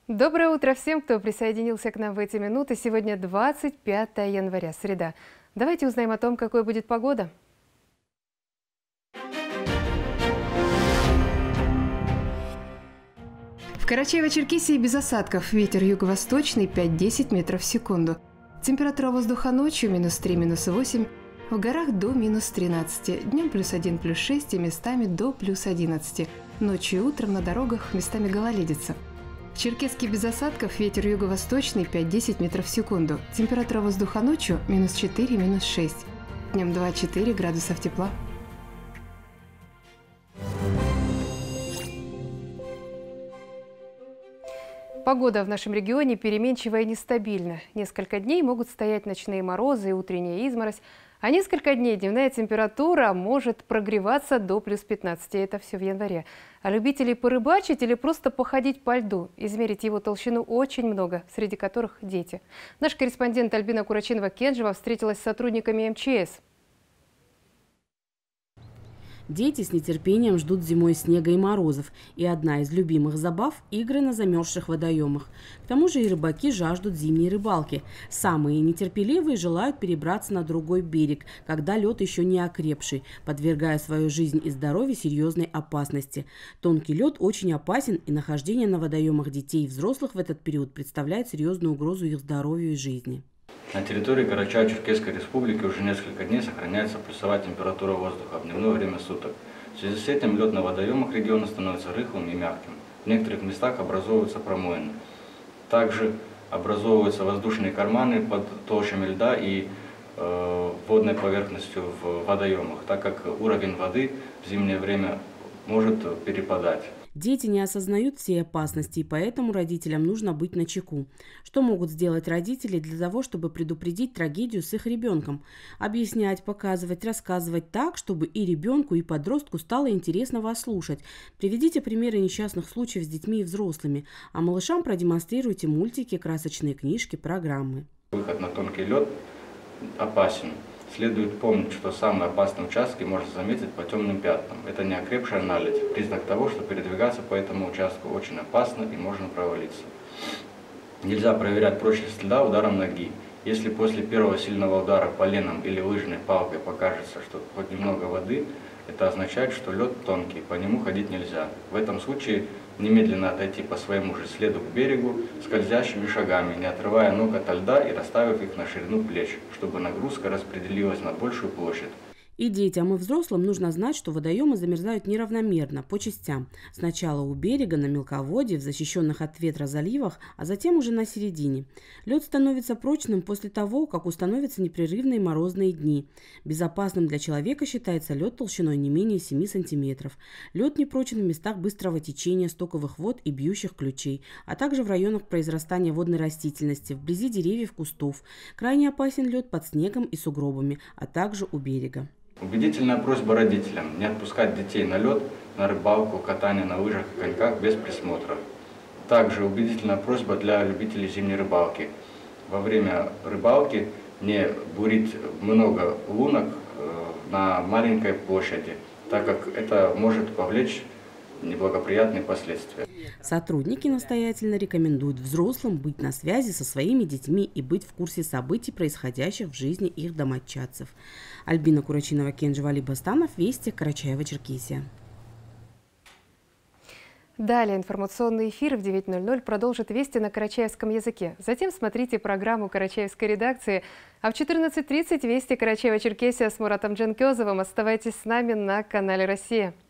Доброе утро всем, кто присоединился к нам в эти минуты. Сегодня 25 января, среда. Давайте узнаем о том, какой будет погода. В Карачаево-Черкесии без осадков. Ветер юго-восточный 5–10 метров в секунду. Температура воздуха ночью -3, -8. В горах до -13. Днем +1, +6 и местами до +11. Ночью и утром на дорогах местами гололедица. В Черкесске без осадков. Ветер юго-восточный 5–10 метров в секунду. Температура воздуха ночью -4, -6. Днем 2–4 градусов тепла. Погода в нашем регионе переменчивая и нестабильна. Несколько дней могут стоять ночные морозы и утренняя изморозь, а несколько дней дневная температура может прогреваться до +15. Это все в январе. А любителей порыбачить или просто походить по льду, измерить его толщину очень много, среди которых дети. Наш корреспондент Альбина Курачинова-Кенджева встретилась с сотрудниками МЧС. Дети с нетерпением ждут зимой снега и морозов, и одна из любимых забав – игры на замерзших водоемах. К тому же и рыбаки жаждут зимней рыбалки. Самые нетерпеливые желают перебраться на другой берег, когда лед еще не окрепший, подвергая свою жизнь и здоровье серьезной опасности. Тонкий лед очень опасен, и нахождение на водоемах детей и взрослых в этот период представляет серьезную угрозу их здоровью и жизни. На территории Карачаево-Черкесской республики уже несколько дней сохраняется плюсовая температура воздуха в дневное время суток. В связи с этим лед на водоемах региона становится рыхлым и мягким. В некоторых местах образовываются промоины. Также образовываются воздушные карманы под толщами льда и водной поверхностью в водоемах, так как уровень воды в зимнее время может перепадать. Дети не осознают всей опасности, и поэтому родителям нужно быть начеку. Что могут сделать родители для того, чтобы предупредить трагедию с их ребенком? Объяснять, показывать, рассказывать так, чтобы и ребенку, и подростку стало интересно вас слушать. Приведите примеры несчастных случаев с детьми и взрослыми, а малышам продемонстрируйте мультики, красочные книжки, программы. Выход на тонкий лед опасен. Следует помнить, что самые опасные участки можно заметить по темным пятнам. Это неокрепшая наледь, признак того, что передвигаться по этому участку очень опасно и можно провалиться. Нельзя проверять прочность льда ударом ноги. Если после первого сильного удара поленом или лыжной палкой покажется, что хоть немного воды, это означает, что лед тонкий, по нему ходить нельзя. В этом случае немедленно отойти по своему же следу к берегу скользящими шагами, не отрывая ног от льда и расставив их на ширину плеч, чтобы нагрузка распределилась на большую площадь. И детям, и взрослым нужно знать, что водоемы замерзают неравномерно, по частям. Сначала у берега, на мелководье, в защищенных от ветра заливах, а затем уже на середине. Лед становится прочным после того, как установятся непрерывные морозные дни. Безопасным для человека считается лед толщиной не менее 7 сантиметров. Лед непрочен в местах быстрого течения стоковых вод и бьющих ключей, а также в районах произрастания водной растительности, вблизи деревьев, кустов. Крайне опасен лед под снегом и сугробами, а также у берега. Убедительная просьба родителям не отпускать детей на лед, на рыбалку, катание на лыжах и коньках без присмотра. Также убедительная просьба для любителей зимней рыбалки. Во время рыбалки не бурить много лунок на маленькой площади, так как это может повлечь неблагоприятные последствия. Сотрудники настоятельно рекомендуют взрослым быть на связи со своими детьми и быть в курсе событий, происходящих в жизни их домочадцев. Альбина Курачинова-Кенджева, Алибастанов, Вести, Карачаево-Черкесия. Далее информационный эфир в 9:00 продолжит Вести на карачаевском языке. Затем смотрите программу карачаевской редакции. А в 14:30 Вести Карачаево-Черкесия с Муратом Джанкезовым. Оставайтесь с нами на канале «Россия».